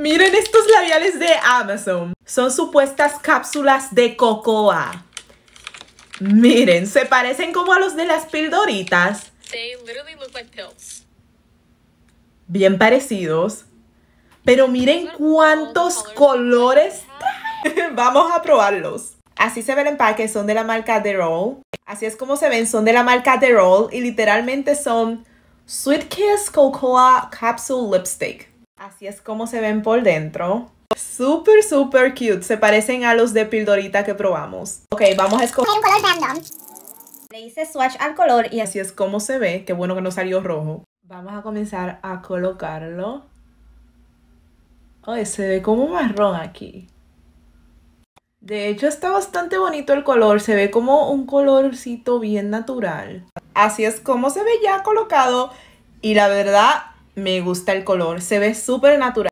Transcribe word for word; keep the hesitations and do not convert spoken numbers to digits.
Miren estos labiales de Amazon. Son supuestas cápsulas de cocoa. Miren, se parecen como a los de las pildoritas. They literally look like pills. Bien parecidos. Pero miren cuántos colores traen. Vamos a probarlos. Así se ve el empaque, son de la marca The Roll. Así es como se ven, son de la marca The Roll. Y literalmente son Sweet Kiss Cocoa Capsule Lipstick. Así es como se ven por dentro. Súper, súper cute. Se parecen a los de pildorita que probamos. Ok, vamos a escoger un color random. Le hice swatch al color y así es como se ve. Qué bueno que no salió rojo. Vamos a comenzar a colocarlo. Ay, se ve como marrón aquí. De hecho está bastante bonito el color. Se ve como un colorcito bien natural. Así es como se ve ya colocado. Y la verdad me gusta el color. Se ve súper natural.